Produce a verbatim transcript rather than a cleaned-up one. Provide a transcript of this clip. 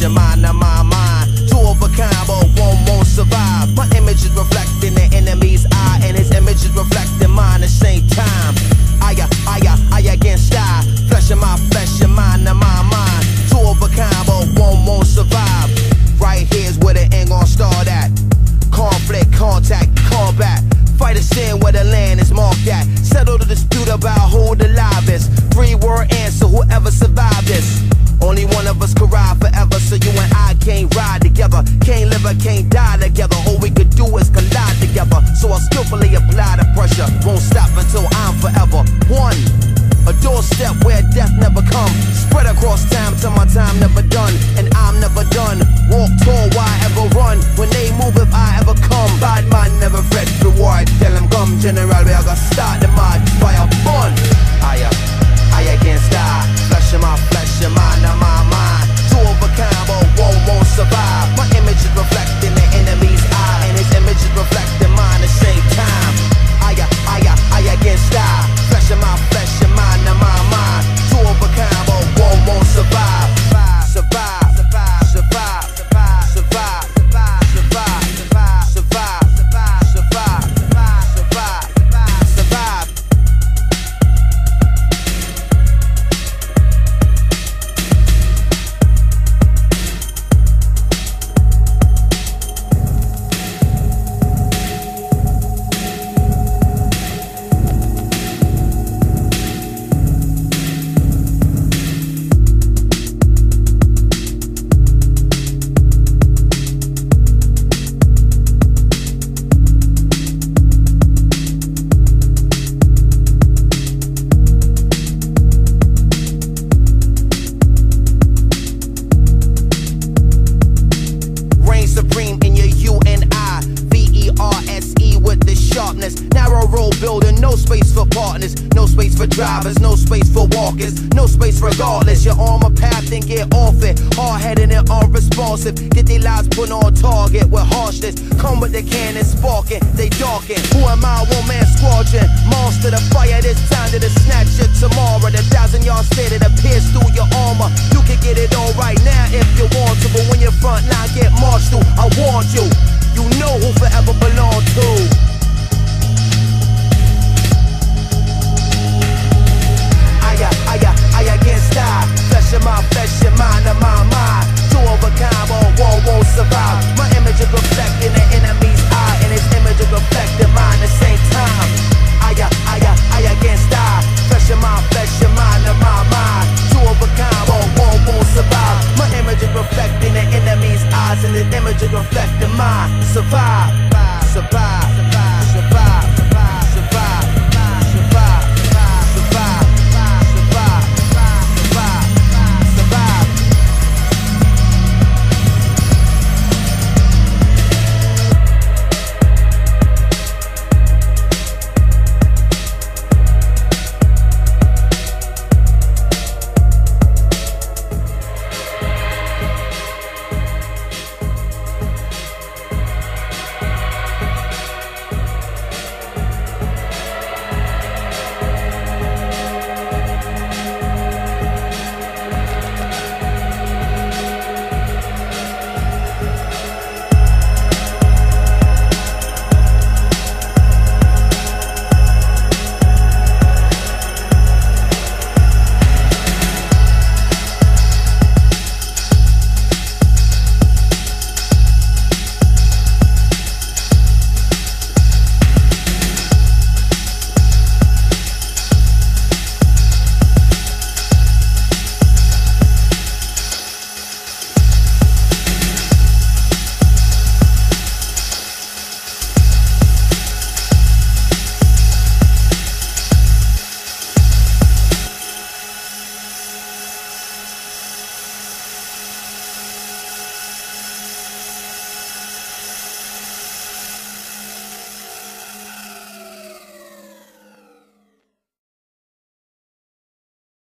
flesh and mind of my mind. Two of a kind, but one won't survive. My image is reflecting the enemy's eye, and his image is reflecting mine at the same time. I, I, I against I, flesh in my flesh and mind of my mind. Two of a kind, but one won't survive. Right here's where the end gon' start at. Conflict, contact, combat. Fight a sin where the land is marked at. Settle the dispute about who the live is. Three word answer, whoever survived this. Only one of us could ride forever, so you and I can't ride together. Can't live or can't die together. All we could do is collide together. So I'll skillfully apply the pressure. Won't stop until I'm forever one. A doorstep where death never come. Spread across time till my time never done. And I'm never done. Walk tall, why ever run? When they move, if I ever come. Bad man never fret reward. Tell them come general, we are gonna start the march. Fire fun. I, I against I. Flesh in my flesh and mind of my mind. Two of a kind, but one won't survive. My image is reflecting the enemy's eye, and his image is reflecting mine at the same time. I, I, I against I. Flesh in my flesh and mind of my mind. Two of a kind, but one won't survive. Survive, survive, survive, survive, survive, survive, survive, survive, survive, survive, survive, survive. Narrow road building, no space for partners, no space for drivers, no space for walkers, no space regardless. You're on my path and get off it. Hard-headed and unresponsive, get their lives put on target with harshness. Come with the cannon sparking, they darken. Who am I? One man squadron. Monster the fire this time to the snatch it tomorrow. The thousand yard stare that appears through your armor. You can get it all right now if you want to, but when your front line get marched through, I warned you. You know who forever belong to. I, I against I, flesh in my flesh and mind of my mind. Two of a kind, but one won't survive. My image is reflecting the enemy's eye, and his image is reflecting mine at the same time. I, I, I against I, flesh in my flesh and mind of my mind. Two of a kind, but one won't survive. My image is reflecting the enemy's eyes, and his image is reflecting mine. Survive, survive.